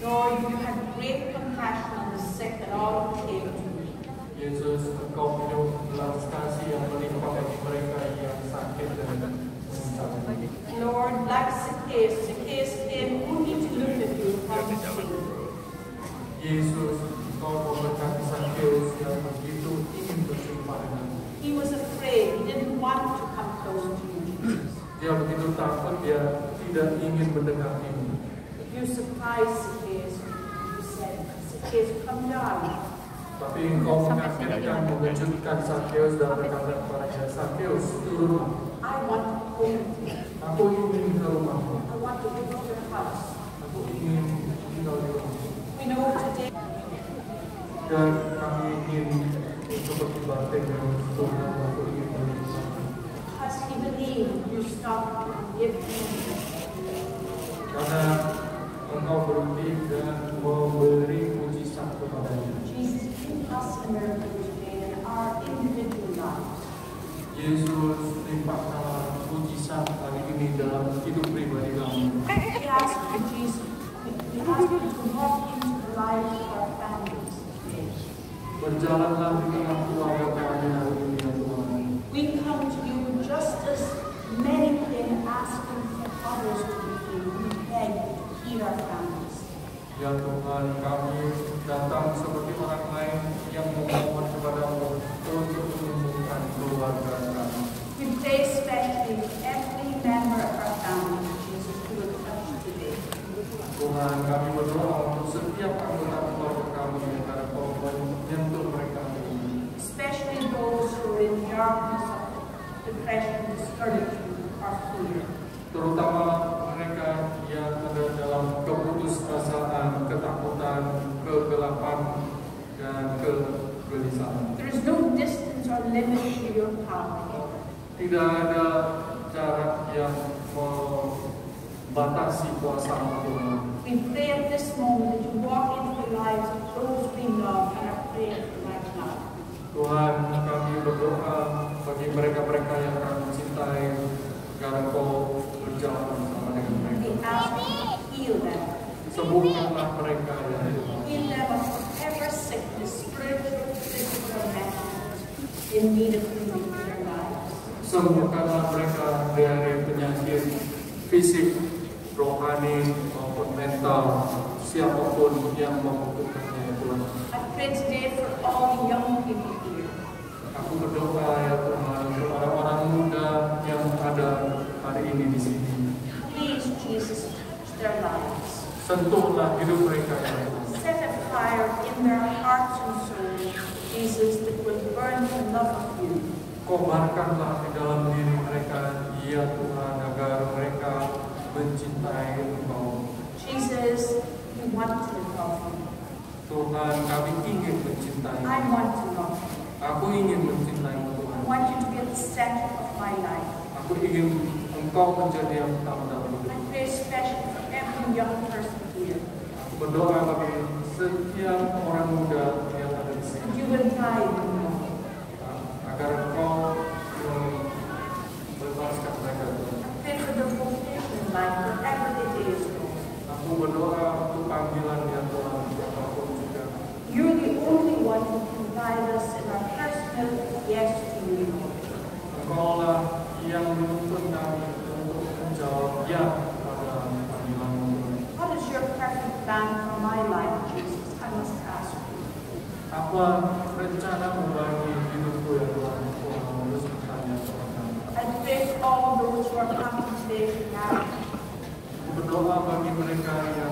Lord, you had great compassion on the sick and all who came to you. Yesus, Engkau punya belas kasih yang melimpah bagi mereka yang sakit dan menderita. Lord, like Zacchaeus came only to look at you from his finger. Yesus, Engkau memberkati Zacchaeus yang begitu ingin berjumpa denganmu. He was afraid. He didn't want to come close to you, Jesus. Dia begitu takut, dia tidak ingin mendekatimu. But you surprised Zacchaeus. You said, Zacchaeus, come down. Tapi Engkau mengagetkan, mengejutkan Zacchaeus dan berkata kepadanya, Zacchaeus, turunlah. I want to go with you. Aku ingin ke rumahmu. I want to go to your house. Aku ingin tinggal di rumahmu. We know today Dan kami ingin seperti batin yang Tuhan, aku ingin berjumpa. because he believed you stopped and gave him. Karena Engkau berhenti dan memberi mujizat kepadanya. Jesus, give us a miracle today in our individual lives. Yesus, limpahkanlah mujizat hari ini dalam hidup pribadi kami. We ask you, Jesus, we ask you to walk into the lives of our families today. Berjalanlah di tengah keluarga kami hari ini, ya Tuhan. We come to you just as many in asking for others to be healed. We beg you to heal our families. Ya Tuhan, kami datang seperti orang lain yang memohon kepadamu untuk menyembuhkan keluarga kami. We pray especially for every member of our family, Jesus, who will touch today. Tuhan, kami berdoa untuk setiap anggota keluarga kami agar Kau menyentuh mereka ini. Especially those who are in darkness of depression, discouragement, or fear. Terutama mereka yang ada dalam keputusasaan, ketakutan, kegelapan, dan kegelisahan. There is no distance or limit to your power. Tidak ada jarak yang membatasi kuasa Tuhan. We pray at this moment that you walk into the lives of those we love and are praying for right now. Tuhan, kami berdoa bagi mereka-mereka yang kami cintai, agar Kau berjalan bersama dengan mereka. We ask you to heal them. Sembuhkanlah mereka, ya Tuhan. Heal them of whatever sickness, spiritual, physical, or mental, in need of healing in their lives. Sembuhkanlah mereka dari penyakit fisik, rohani, maupun mental, siapapun yang membutuhkannya, ya Tuhan. I pray today for all the young people here. Aku berdoa, ya Tuhan, untuk orang-orang muda yang ada hari ini di sini. Please, Jesus, touch their lives. Sentuhlah hidup mereka, ya Tuhan. Set a fire in their hearts and souls, Jesus, that will burn the love of you. Kobarkanlah di dalam diri mereka, ya Tuhan, agar mereka mencintai Engkau. Jesus, we want to love you. Tuhan, kami ingin mencintai. I want to love you. Aku ingin mencintai I Tuhan. want you to be at the center of my life. Aku ingin Engkau menjadi yang utama dalam hidup. I pray especially for every young person here. Aku berdoa bagi setiap orang muda yang ada di And sini, you will guide them. agar Engkau membebaskan mereka, Tuhan. I pray for their vocation in life, wherever their days go. Aku berdoa untuk panggilan, ya Tuhan, apapun juga. You're the only one who can guide us in our personal yes to you. Engkaulah yang menuntun kami untuk menjawab ya pada panggilan-Mu. What is your perfect plan for my life, Jesus? I must ask you. Apa rencana-Mu bagi hidupku, ya Tuhan? Aku harus bertanya kepadamu. I pray for all those who are coming today to marriage. Aku berdoa bagi mereka yang